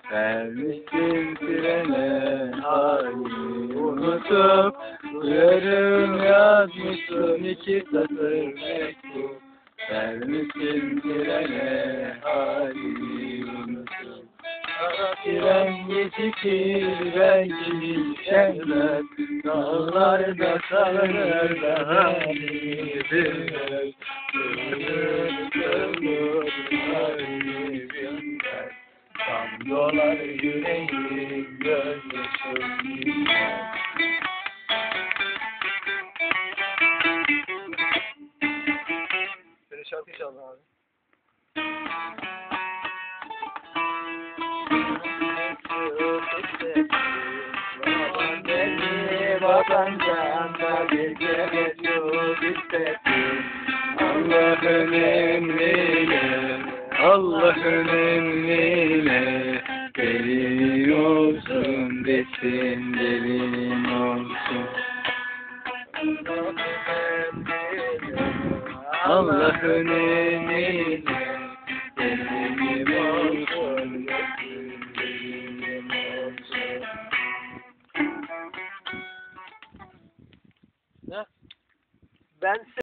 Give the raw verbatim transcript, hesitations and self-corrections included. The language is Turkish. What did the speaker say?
Vermişsin trene halini unutup, yarım yazmışsın iki satır mektup. Vermişsin trene halini unutup. Tren gecikir belki gelmez, dağlarda salınır da halini bilmez. Sığınır sığınır halini bilmez. Tam dolar yüreğim gözyaşım bilmez. Böyle şarkı çaldı abi. Babandan da bir kere çok istedim. Allah'ın emriyle, Allah'ın emriyle, gelin olsun desin, gelin olsun. Allah'ın emriyle, gelin olsun desin, gelin olsun. Ben